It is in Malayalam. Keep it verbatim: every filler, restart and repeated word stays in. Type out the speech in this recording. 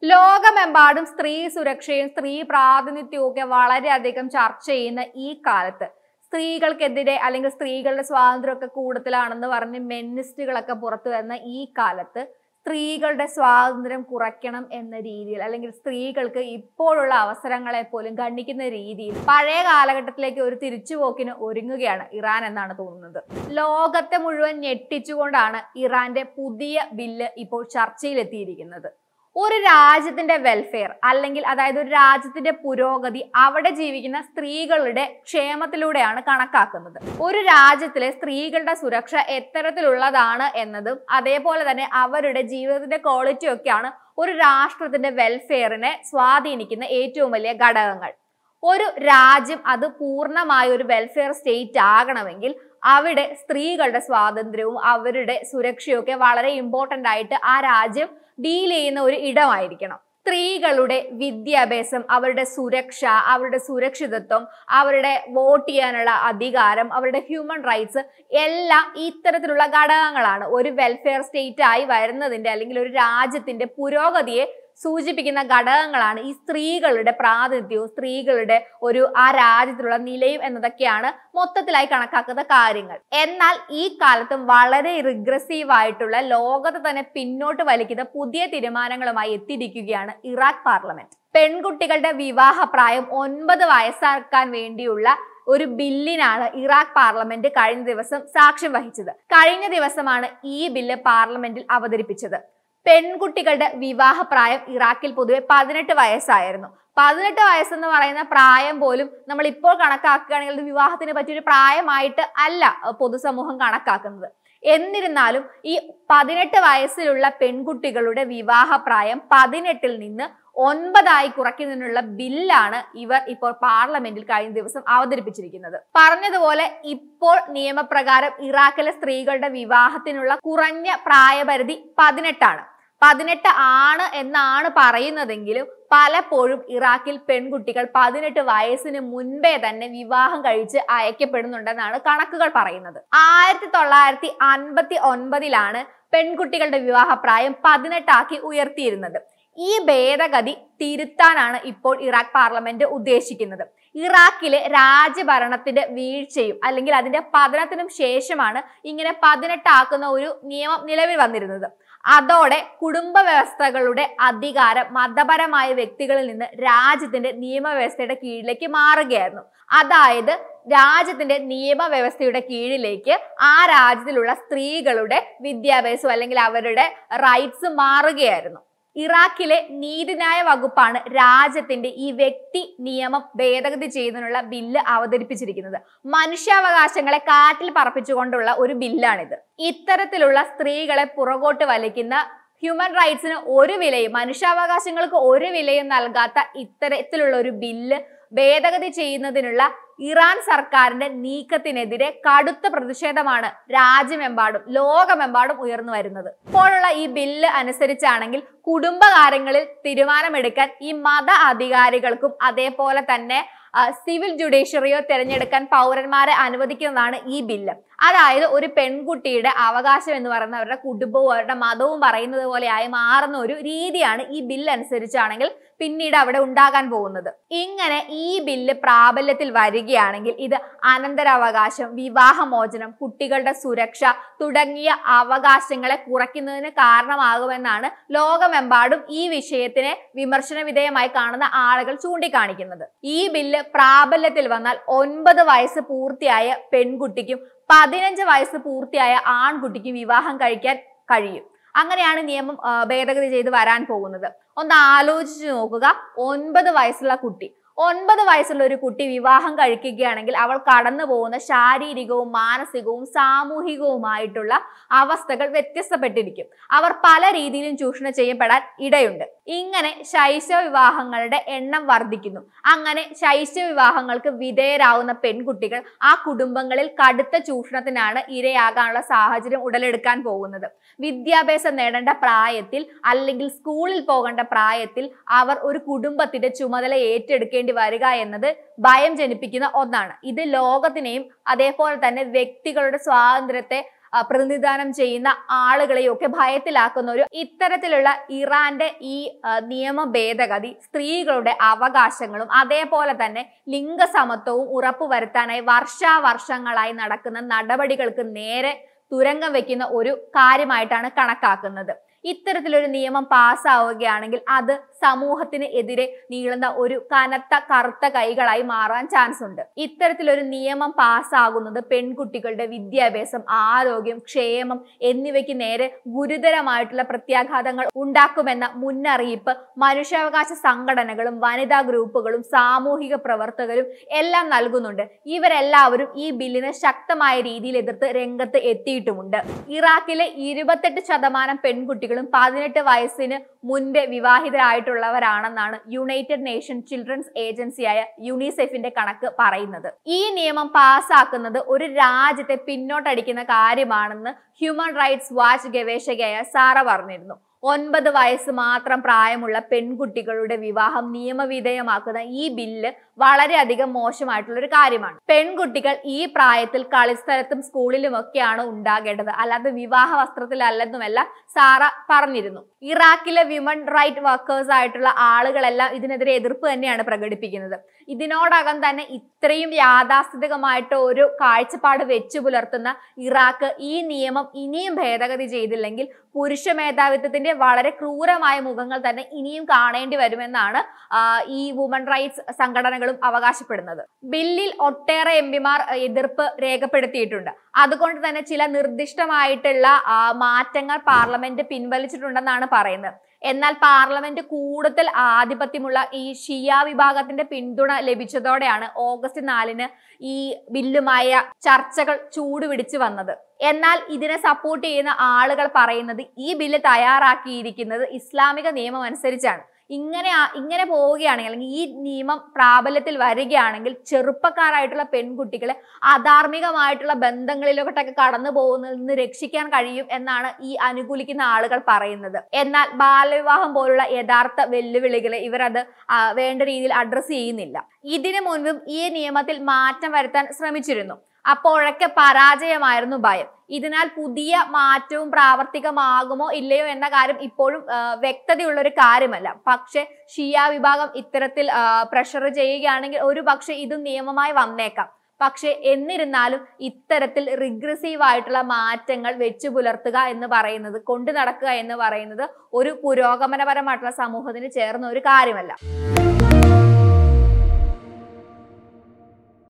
ലോകമെമ്പാടും സ്ത്രീ സുരക്ഷയും സ്ത്രീ പ്രാതിനിധ്യവും ഒക്കെ വളരെയധികം ചർച്ച ചെയ്യുന്ന ഈ കാലത്ത് സ്ത്രീകൾക്കെതിരെ അല്ലെങ്കിൽ സ്ത്രീകളുടെ സ്വാതന്ത്ര്യമൊക്കെ കൂടുതലാണെന്ന് പറഞ്ഞ് മെന്നിസ്റ്റുകളൊക്കെ പുറത്തു വരുന്ന ഈ കാലത്ത് സ്ത്രീകളുടെ സ്വാതന്ത്ര്യം കുറയ്ക്കണം എന്ന രീതിയിൽ അല്ലെങ്കിൽ സ്ത്രീകൾക്ക് ഇപ്പോഴുള്ള അവസരങ്ങളെ പോലും ഗണ്ണിക്കുന്ന രീതിയിൽ പഴയ കാലഘട്ടത്തിലേക്ക് ഒരു തിരിച്ചുപോക്കിന് ഒരുങ്ങുകയാണ് ഇറാൻ എന്നാണ് തോന്നുന്നത്. ലോകത്തെ മുഴുവൻ ഞെട്ടിച്ചുകൊണ്ടാണ് ഇറാന്റെ പുതിയ ബില്ല് ഇപ്പോൾ ചർച്ചയിലെത്തിയിരിക്കുന്നത്. ഒരു രാജ്യത്തിന്റെ വെൽഫെയർ അല്ലെങ്കിൽ അതായത് ഒരു രാജ്യത്തിന്റെ പുരോഗതി അവിടെ ജീവിക്കുന്ന സ്ത്രീകളുടെ ക്ഷേമത്തിലൂടെയാണ് കണക്കാക്കുന്നത്. ഒരു രാജ്യത്തിലെ സ്ത്രീകളുടെ സുരക്ഷ എത്തരത്തിലുള്ളതാണ് എന്നതും അതേപോലെ തന്നെ അവരുടെ ജീവിതത്തിന്റെ ക്വാളിറ്റി ഒക്കെയാണ് ഒരു രാഷ്ട്രത്തിന്റെ വെൽഫെയറിനെ സ്വാധീനിക്കുന്ന ഏറ്റവും വലിയ ഘടകങ്ങൾ. ഒരു രാജ്യം അത് പൂർണ്ണമായ ഒരു വെൽഫെയർ സ്റ്റേറ്റ് ആകണമെങ്കിൽ അവിടെ സ്ത്രീകളുടെ സ്വാതന്ത്ര്യവും അവരുടെ സുരക്ഷയും ഒക്കെ വളരെ ഇമ്പോർട്ടന്റ് ആയിട്ട് ആ രാജ്യം ഡീൽ ചെയ്യുന്ന ഒരു ഇടമായിരിക്കണം. സ്ത്രീകളുടെ വിദ്യാഭ്യാസം, അവരുടെ സുരക്ഷ, അവരുടെ സുരക്ഷിതത്വം, അവരുടെ വോട്ട് ചെയ്യാനുള്ള അധികാരം, അവരുടെ ഹ്യൂമൻ റൈറ്റ്സ് എല്ലാം ഇത്തരത്തിലുള്ള ഘടകങ്ങളാണ് ഒരു വെൽഫെയർ സ്റ്റേറ്റ് ആയി വരുന്നതിന്റെ അല്ലെങ്കിൽ ഒരു രാജ്യത്തിന്റെ പുരോഗതിയെ സൂചിപ്പിക്കുന്ന ഘടകങ്ങളാണ് ഈ സ്ത്രീകളുടെ പ്രാതിനിധ്യവും സ്ത്രീകളുടെ ഒരു ആ രാജ്യത്തിലുള്ള നിലയും എന്നതൊക്കെയാണ് മൊത്തത്തിലായി കണക്കാക്കുന്ന കാര്യങ്ങൾ. എന്നാൽ ഈ കാലത്തും വളരെ റിഗ്രസീവ് ആയിട്ടുള്ള ലോകത്തെ തന്നെ പിന്നോട്ട് വലിക്കുന്ന പുതിയ തീരുമാനങ്ങളുമായി എത്തിയിരിക്കുകയാണ് ഇറാഖ് പാർലമെന്റ്. പെൺകുട്ടികളുടെ വിവാഹ പ്രായം ഒൻപത് വയസ്സാക്കാൻ വേണ്ടിയുള്ള ഒരു ബില്ലിനാണ് ഇറാഖ് പാർലമെന്റ് കഴിഞ്ഞ ദിവസം സാക്ഷ്യം വഹിച്ചത്. കഴിഞ്ഞ ദിവസമാണ് ഈ ബില്ല് പാർലമെന്റിൽ അവതരിപ്പിച്ചത്. പെൺകുട്ടികളുടെ വിവാഹ പ്രായം ഇറാഖിൽ പൊതുവെ പതിനെട്ട് വയസ്സായിരുന്നു. പതിനെട്ട് വയസ്സെന്ന് പറയുന്ന പ്രായം പോലും നമ്മൾ ഇപ്പോൾ കണക്കാക്കുകയാണെങ്കിൽ വിവാഹത്തിന് പറ്റിയൊരു പ്രായമായിട്ട് അല്ല പൊതുസമൂഹം കണക്കാക്കുന്നത്. എന്നിരുന്നാലും ഈ പതിനെട്ട് വയസ്സിലുള്ള പെൺകുട്ടികളുടെ വിവാഹ പ്രായം പതിനെട്ടിൽ നിന്ന് ഒൻപതായി കുറയ്ക്കുന്നതിനുള്ള ബില്ലാണ് ഇവർ ഇപ്പോൾ പാർലമെന്റിൽ കഴിഞ്ഞ ദിവസം അവതരിപ്പിച്ചിരിക്കുന്നത്. പറഞ്ഞതുപോലെ ഇപ്പോൾ നിയമപ്രകാരം ഇറാഖിലെ സ്ത്രീകളുടെ വിവാഹത്തിനുള്ള കുറഞ്ഞ പ്രായപരിധി പതിനെട്ടാണ്. പതിനെട്ട് ആണ് എന്നാണ് പറയുന്നതെങ്കിലും പലപ്പോഴും ഇറാഖിൽ പെൺകുട്ടികൾ പതിനെട്ട് വയസ്സിന് മുൻപേ തന്നെ വിവാഹം കഴിച്ച് അയക്കപ്പെടുന്നുണ്ടെന്നാണ് കണക്കുകൾ പറയുന്നത്. ആയിരത്തി തൊള്ളായിരത്തി അൻപത്തി ഒൻപതിലാണ് പെൺകുട്ടികളുടെ വിവാഹ പ്രായം പതിനെട്ടാക്കി ഉയർത്തിയിരുന്നത്. ഈ ഭേദഗതി തിരുത്താനാണ് ഇപ്പോൾ ഇറാഖ് പാർലമെന്റ് ഉദ്ദേശിക്കുന്നത്. ഇറാഖിലെ രാജ്യഭരണത്തിന്റെ വീഴ്ചയും അല്ലെങ്കിൽ അതിന്റെ പതനത്തിനും ശേഷമാണ് ഇങ്ങനെ പതിനെട്ടാക്കുന്ന ഒരു നിയമം നിലവിൽ വന്നിരുന്നത്. അതോടെ കുടുംബ വ്യവസ്ഥകളുടെ അധികാരം മതപരമായ വ്യക്തികളിൽ നിന്ന് രാജ്യത്തിന്റെ നിയമവ്യവസ്ഥയുടെ കീഴിലേക്ക് മാറുകയായിരുന്നു. അതായത് രാജ്യത്തിന്റെ നിയമവ്യവസ്ഥയുടെ കീഴിലേക്ക് ആ രാജ്യത്തിലുള്ള സ്ത്രീകളുടെ വിദ്യാഭ്യാസം അല്ലെങ്കിൽ അവരുടെ റൈറ്റ്സ് മാറുകയായിരുന്നു. ഇറാഖിലെ നീതിന്യായ വകുപ്പാണ് രാജ്യത്തിന്റെ ഈ വ്യക്തി നിയമം ഭേദഗതി ചെയ്യുന്നതിനുള്ള ബില്ല് അവതരിപ്പിച്ചിരിക്കുന്നത്. മനുഷ്യാവകാശങ്ങളെ കാറ്റിൽ പറപ്പിച്ചുകൊണ്ടുള്ള ഒരു ബില്ലാണിത്. ഇത്തരത്തിലുള്ള സ്ത്രീകളെ പുറകോട്ട് വലിക്കുന്ന ഹ്യൂമൻ റൈറ്റ്സിന് ഒരു വിലയും മനുഷ്യാവകാശങ്ങൾക്ക് ഒരു വിലയും നൽകാത്ത ഇത്തരത്തിലുള്ള ഒരു ബില്ല് ഭേദഗതി ചെയ്യുന്നതിനുള്ള ഇറാൻ സർക്കാരിന്റെ നീക്കത്തിനെതിരെ കടുത്ത പ്രതിഷേധമാണ് രാജ്യമെമ്പാടും ലോകമെമ്പാടും ഉയർന്നു വരുന്നത്. ഇപ്പോഴുള്ള ഈ ബില്ല് അനുസരിച്ചാണെങ്കിൽ കുടുംബകാര്യങ്ങളിൽ തീരുമാനമെടുക്കാൻ ഈ മത അധികാരികൾക്കും അതേപോലെ തന്നെ സിവിൽ ജുഡീഷ്യറിയോ തിരഞ്ഞെടുക്കാൻ പൗരന്മാരെ അനുവദിക്കുന്നതാണ് ഈ ബില്ല്. അതായത് ഒരു പെൺകുട്ടിയുടെ അവകാശം എന്ന് പറയുന്നത് അവരുടെ കുടുംബവും അവരുടെ മതവും പറയുന്നത് പോലെയായി മാറുന്ന ഒരു രീതിയാണ് ഈ ബില്ല് അനുസരിച്ചാണെങ്കിൽ പിന്നീട് അവിടെ ഉണ്ടാകാൻ പോകുന്നത്. ഇങ്ങനെ ഈ ബില്ല് പ്രാബല്യത്തിൽ വരികയാണെങ്കിൽ ഇത് അനന്തരാവകാശം, വിവാഹമോചനം, കുട്ടികളുടെ സുരക്ഷ തുടങ്ങിയ അവകാശങ്ങളെ കുറയ്ക്കുന്നതിന് കാരണമാകുമെന്നാണ് ലോകമെമ്പാടും ഈ വിഷയത്തിനെ വിമർശന വിധേയമായി കാണുന്ന ആളുകൾ ചൂണ്ടിക്കാണിക്കുന്നത്. ഈ ബില്ല് പ്രാബല്യത്തിൽ വന്നാൽ ഒൻപത് വയസ്സ് പൂർത്തിയായ പെൺകുട്ടിക്കും പതിനഞ്ച് വയസ്സ് പൂർത്തിയായ ആൺകുട്ടിക്കും വിവാഹം കഴിക്കാൻ കഴിയും. അങ്ങനെയാണ് നിയമം ഭേദഗതി ചെയ്ത് വരാൻ പോകുന്നത്. ഒന്ന് ആലോചിച്ച് നോക്കുക. ഒൻപത് വയസ്സുള്ള കുട്ടി ഒൻപത് വയസ്സുള്ള ഒരു കുട്ടി വിവാഹം കഴിക്കുകയാണെങ്കിൽ അവൾ കടന്നു പോകുന്ന ശാരീരികവും മാനസികവും സാമൂഹികവുമായിട്ടുള്ള അവസ്ഥകൾ വ്യത്യസ്തപ്പെട്ടിരിക്കും. അവർ പല രീതിയിലും ചൂഷണം ചെയ്യപ്പെടാൻ ഇടയുണ്ട്. ഇങ്ങനെ ശൈശവ വിവാഹങ്ങളുടെ എണ്ണം വർദ്ധിക്കുന്നു. അങ്ങനെ ശൈശവ വിവാഹങ്ങൾക്ക് വിധേയരാകുന്ന പെൺകുട്ടികൾ ആ കുടുംബങ്ങളിൽ കടുത്ത ചൂഷണത്തിനാണ് ഇരയാകാനുള്ള സാഹചര്യം ഉടലെടുക്കാൻ പോകുന്നത്. വിദ്യാഭ്യാസം നേടേണ്ട പ്രായത്തിൽ അല്ലെങ്കിൽ സ്കൂളിൽ പോകേണ്ട പ്രായത്തിൽ അവർ ഒരു കുടുംബത്തിന്റെ ചുമതല ഏറ്റെടുക്കേണ്ടി വരിക എന്നത് ഭയം ജനിപ്പിക്കുന്ന ഒന്നാണ്. ഇത് ലോകത്തിനെയും അതേപോലെ തന്നെ വ്യക്തികളുടെ സ്വാതന്ത്ര്യത്തെ പ്രതിനിധാനം ചെയ്യുന്ന ആളുകളെയും ഒക്കെ ഭയത്തിലാക്കുന്ന ഒരു ഇത്തരത്തിലുള്ള ഇറാന്റെ ഈ നിയമ ഭേദഗതി സ്ത്രീകളുടെ അവകാശങ്ങളും അതേപോലെ തന്നെ ലിംഗസമത്വവും ഉറപ്പുവരുത്താനായി വർഷാവർഷങ്ങളായി നടക്കുന്ന നടപടികൾക്ക് നേരെ തുരങ്കം വെക്കുന്ന ഒരു കാര്യമായിട്ടാണ് കണക്കാക്കുന്നത്. ഇത്തരത്തിലൊരു നിയമം പാസ്സാവുകയാണെങ്കിൽ അത് സമൂഹത്തിന് എതിരെ നീളുന്ന ഒരു കനത്ത കറുത്ത കൈകളായി മാറാൻ ചാൻസ് ഉണ്ട്. ഇത്തരത്തിലൊരു നിയമം പാസ്സാകുന്നത് പെൺകുട്ടികളുടെ വിദ്യാഭ്യാസം, ആരോഗ്യം, ക്ഷേമം എന്നിവയ്ക്ക് നേരെ ഗുരുതരമായിട്ടുള്ള പ്രത്യാഘാതങ്ങൾ ഉണ്ടാക്കുമെന്ന മുന്നറിയിപ്പ് മനുഷ്യാവകാശ സംഘടനകളും വനിതാ ഗ്രൂപ്പുകളും സാമൂഹിക പ്രവർത്തകരും എല്ലാം നൽകുന്നുണ്ട്. ഇവരെല്ലാവരും ഈ ബില്ലിനെ ശക്തമായ രീതിയിൽ എതിർത്ത് രംഗത്ത് എത്തിയിട്ടുമുണ്ട്. ഇറാഖിലെ ഇരുപത്തെട്ട് ശതമാനം പെൺകുട്ടികൾ പതിനെട്ട് വയസ്സിന് മുൻപേ വിവാഹിതരായിട്ടുള്ളവരാണെന്നാണ് യുണൈറ്റഡ് നേഷൻ ചിൽഡ്രൻസ് ഏജൻസിയായ യുണിസെഫിന്റെ കണക്ക് പറയുന്നത്. ഈ നിയമം പാസ്സാക്കുന്നത് ഒരു രാജ്യത്തെ പിന്നോട്ടടിക്കുന്ന കാര്യമാണെന്ന് ഹ്യൂമൻ റൈറ്റ്സ് വാച്ച് ഗവേഷകയായ സാറ പറഞ്ഞിരുന്നു. ഒൻപത് വയസ്സ് മാത്രം പ്രായമുള്ള പെൺകുട്ടികളുടെ വിവാഹം നിയമവിധേയമാക്കുന്ന ഈ ബില്ല് വളരെയധികം മോശമായിട്ടുള്ള ഒരു കാര്യമാണ്. പെൺകുട്ടികൾ ഈ പ്രായത്തിൽ കളിസ്ഥലത്തും സ്കൂളിലും ഒക്കെയാണ് ഉണ്ടാകേണ്ടത്, അല്ലാതെ വിവാഹ വസ്ത്രത്തിലല്ലെന്നുമല്ല സാറ പറഞ്ഞിരുന്നു. ഇറാഖിലെ വിമൻ റൈറ്റ് വർക്കേഴ്സ് ആയിട്ടുള്ള ആളുകളെല്ലാം ഇതിനെതിരെ എതിർപ്പ് തന്നെയാണ് പ്രകടിപ്പിക്കുന്നത്. ഇതിനോടകം തന്നെ ഇത്രയും യാഥാസ്ഥിതികമായിട്ട് ഒരു കാഴ്ചപ്പാട് വെച്ചു പുലർത്തുന്ന ഇറാഖ് ഈ നിയമം ഇനിയും ഭേദഗതി ചെയ്തില്ലെങ്കിൽ പുരുഷ മേധാവിത്വത്തിന്റെ വളരെ ക്രൂരമായ മുഖങ്ങൾ തന്നെ ഇനിയും കാണേണ്ടി വരുമെന്നാണ് ഈ വുമൺ റൈറ്റ്സ് സംഘടനകളും അവകാശപ്പെടുന്നത്. ബില്ലിൽ ഒട്ടേറെ എം പിമാർ എതിർപ്പ് രേഖപ്പെടുത്തിയിട്ടുണ്ട്. അതുകൊണ്ട് തന്നെ ചില നിർദ്ദിഷ്ടമായിട്ടുള്ള മാറ്റങ്ങൾ പാർലമെന്റ് പിൻവലിച്ചിട്ടുണ്ടെന്നാണ് പറയുന്നത്. എന്നാൽ പാർലമെന്റ് കൂടുതൽ ആധിപത്യമുള്ള ഈ ഷിയ വിഭാഗത്തിന്റെ പിന്തുണ ലഭിച്ചതോടെയാണ് ഓഗസ്റ്റ് നാലിന് ഈ ബില്ലുമായ ചർച്ചകൾ ചൂടുപിടിച്ചു വന്നത്. എന്നാൽ ഇതിനെ സപ്പോർട്ട് ചെയ്യുന്ന ആളുകൾ പറയുന്നത് ഈ ബില്ല് തയ്യാറാക്കിയിരിക്കുന്നത് ഇസ്ലാമിക നിയമം അനുസരിച്ചാണ്. ഇങ്ങനെ ഇങ്ങനെ പോവുകയാണെങ്കിൽ അല്ലെങ്കിൽ ഈ നിയമം പ്രാബല്യത്തിൽ വരികയാണെങ്കിൽ ചെറുപ്പക്കാരായിട്ടുള്ള പെൺകുട്ടികളെ അധാർമികമായിട്ടുള്ള ബന്ധങ്ങളിലൊക്കെ കടന്നു പോകുന്നതിൽ നിന്ന് രക്ഷിക്കാൻ കഴിയും എന്നാണ് ഈ അനുകൂലിക്കുന്ന ആളുകൾ പറയുന്നത്. എന്നാൽ ബാലവിവാഹം പോലുള്ള യഥാർത്ഥ വെല്ലുവിളികളെ ഇവരത് വേണ്ട രീതിയിൽ അഡ്രസ് ചെയ്യുന്നില്ല. ഇതിനു മുൻപും ഈ നിയമത്തിൽ മാറ്റം വരുത്താൻ ശ്രമിച്ചിരുന്നു. അപ്പോഴൊക്കെ പരാജയമായിരുന്നു ഭയം. ഇതിനാൽ പുതിയ മാറ്റവും പ്രാവർത്തികമാകുമോ ഇല്ലയോ എന്ന കാര്യം ഇപ്പോഴും വ്യക്തതയുള്ള ഒരു കാര്യമല്ല. പക്ഷെ ഷിയ വിഭാഗം ഇത്തരത്തിൽ പ്രഷർ ചെയ്യുകയാണെങ്കിൽ ഒരു പക്ഷെ ഇത് നിയമമായി വന്നേക്കാം. പക്ഷെ എന്നിരുന്നാലും ഇത്തരത്തിൽ റിഗ്രസീവ് ആയിട്ടുള്ള മാറ്റങ്ങൾ വെച്ചു പുലർത്തുക എന്ന് പറയുന്നത്, കൊണ്ടു നടക്കുക എന്ന് പറയുന്നത് ഒരു പുരോഗമനപരമായിട്ടുള്ള സമൂഹത്തിന് ചേർന്ന ഒരു കാര്യമല്ല.